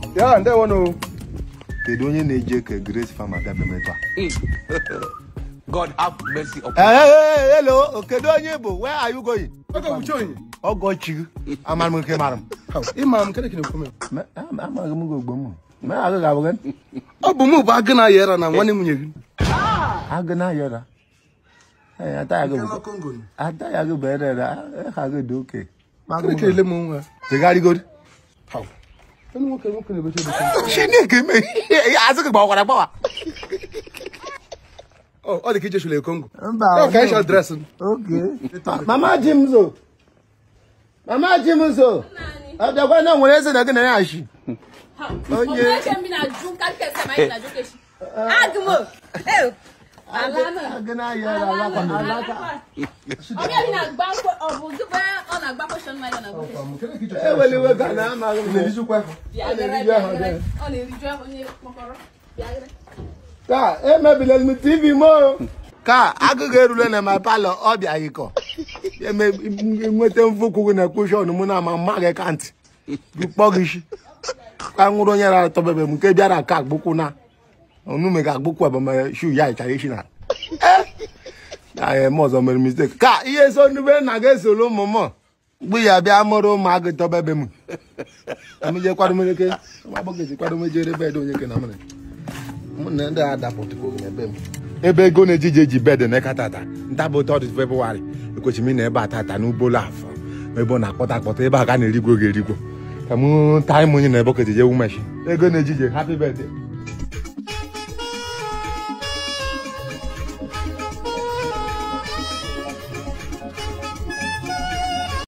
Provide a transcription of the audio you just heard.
Yeah, they want to. They don't need a grace from a government. God have mercy upon Hey, hello. Okay, don't you? Where are you going? I'm going to join you. Oh, got you. I'm a monkey, madam. How? Imam, can you come in? I'm a go. I go again. Oh, Bumu, Bagana Yera, and I'm wanting you. I'm gonna hear. Hey, I thought I go better. I go do okay. The guy good. How? She didn't me. I think about what I bought. Oh, all the kitchen should come. Okay, shall dress him. Okay. Mama Jimzo. Mama Jimzo. The one no one is again. Oh, yeah. TV more. Ka agụga erule na my palọ ọbịa yiko. Eme nwete mfuku na cushion mụ na mama ga kant. Gukpogishi. Ka nwụrụ onye ra tọbebe m nke bịara ka agbukwu na. Onu me ka agbukwu abama shoe ya italian. Na mozo mere mistake. Ka ihe so nube na ga esolo momo. Gbu ya bịa mụrụ ma agụ tọbebe m. Amije kwado meleke. Ma bogezi kwado mejere bed onye ke na mene. Mụ ndị adapụtụ ko n'ebe m. Ebe ego na-ejije ji bed na katata ntabụ 3 February ekwechi m na ebe atata n'ugbo afọ ebe ọ na-akpọta ebe a ka na-erigwo ga-erigwo ka m time onye na ebe ka ejije wumeshi ego na-ejije happy birthday